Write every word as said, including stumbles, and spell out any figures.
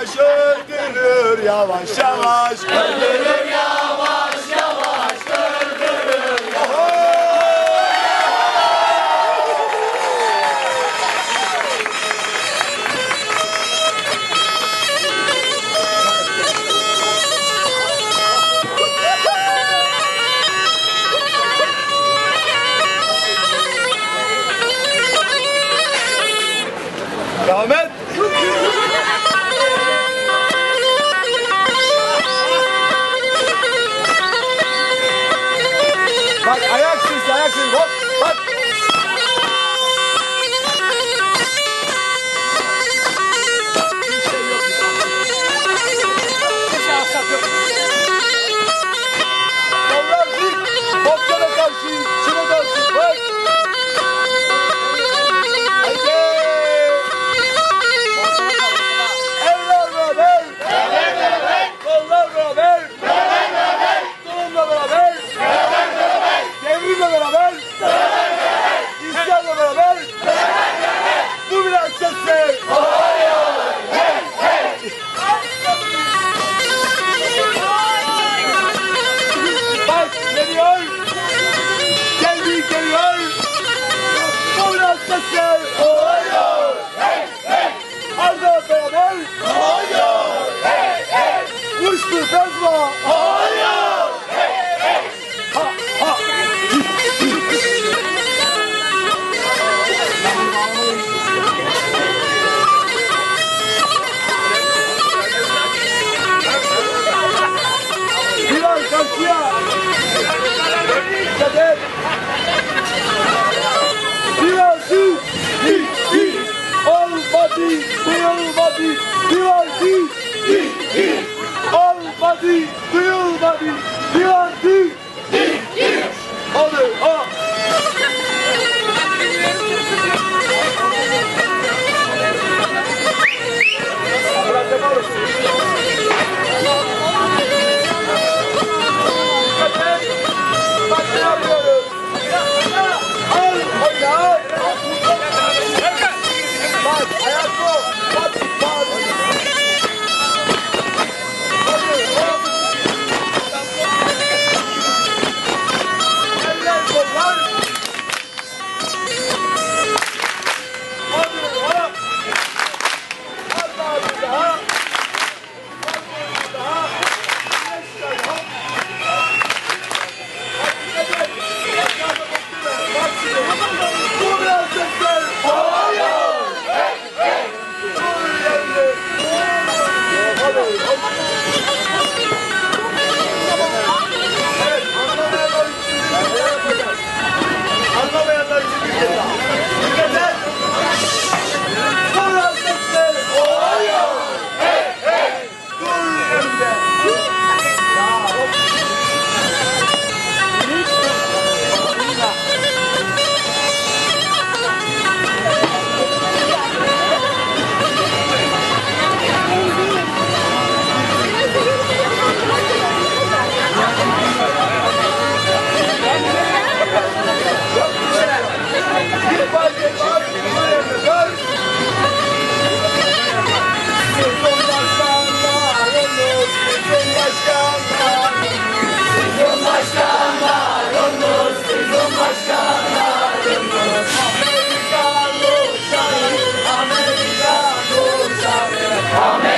yavaş öldürür, yavaş yavaş öldürür, yavaş yavaş öldürür. Devam et. Bak ayaksız, ayaksız. Hop, bak. Kollar dik. Boklara karşı, şuna karşı. Bak. Haydi. Eller beraber. Eller beraber. Kollar beraber. Eller beraber. Tulumla beraber. Eller beraber. Devrimle beraber. Eller beraber. İsyanla beraber. Eller beraber. Bu biraz sesle. Olay olay. Hey hey. Bak geliyor. Geldi geliyor. Bu biraz sesle. Olay olay. Hey hey. Arda beraber. Olay olay. Hey hey. Uçtu bezma. Olay olay. Hey hey. Ha ha. Bilal karşıya. Dikkat et. Bilal dur. Di di. Olmadı. Duyulmadı. Bilal di di di. Olmadı. Duyulmadı. Bilal di di di. Hadi ha. Bak ne yapıyoruz? Al oyna. Bak ayak bu. Bak bak. Hadi hop. Eller kollar. Hadi hop. Hadi abi daha. Hadi daha. Beşler hop. Bu biraz sesler. Olay olay. Hey hey. Bu yerli. Hadi hop. Evet, anlamayanlar için bir şey yapacağız. Anlamayanlar için bir şey daha. Dikkat et. Bu biraz sesler. Olay olay. Hey hey. Dur yerinde. Ya hop. Bir paket var, buraya kadar. Sizin başkanlarınız, sizin başkanlarınız, sizin başkanlarınız, sizin başkanlarınız. Amerikan uçağı, Amerikan uçağı, Amerikan